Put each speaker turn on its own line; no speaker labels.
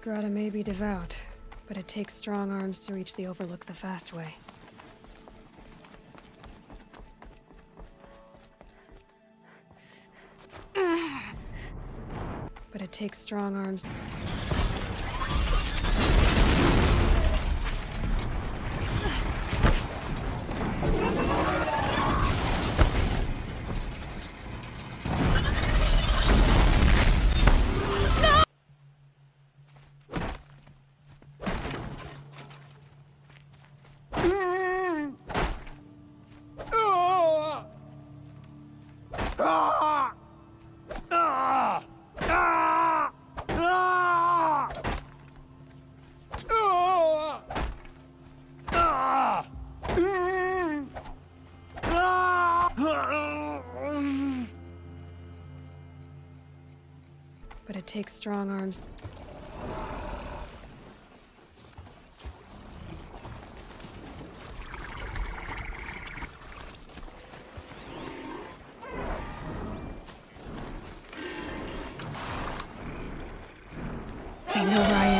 Grata may be devout, but it takes strong arms to reach the Overlook the fast way. But it takes strong arms. But it takes strong arms. They know where I am.